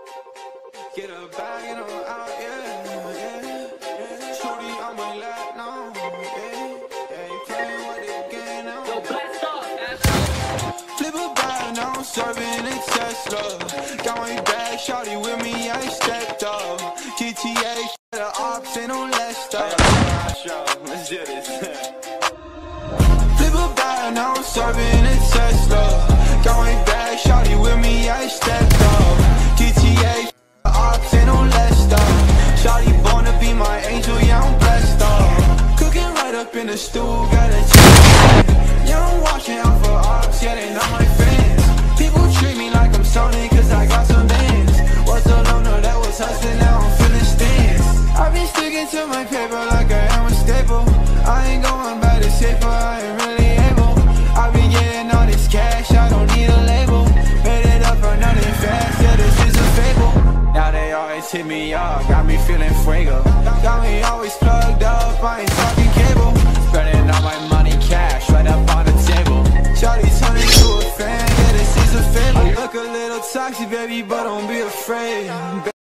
Get a bag and I'm out, yeah. Shorty on my lap now, yeah. You playing with the game now. Yo, blast off, Flip a bag, now I'm serving a Tesla. Got my bag, shorty with me, I stepped up. GTA, the ops, ain't no less stuff. Let's do this. Flip a bag, now I'm serving a Tesla. Got my bag, shorty with me, I stepped up. GTA, the ops, ain't no less stuff. Shorty born to be my angel, yeah, I'm blessed up. Cooking right up in the stool, got a chicken. Yeah, I'm watching out for ops, yeah, they not my friends. People treat me like I'm Sony, cause I got some bands. Was a loner that was hustling, now I'm feeling stance. I've been sticking to my paper like I am a staple. I ain't going back to safer, I ain't really able. I've been getting all this cash, I don't need a label. Made it up for nothing fast, yeah, this is a fable. Now they always hit me up, got me feeling fuego. Got me always plugged up, I ain't talking cable. Spreading all my money cash right up on the table. Shawty turning to a fan, yeah, this is a fable. Look a little toxic, baby, but don't be afraid.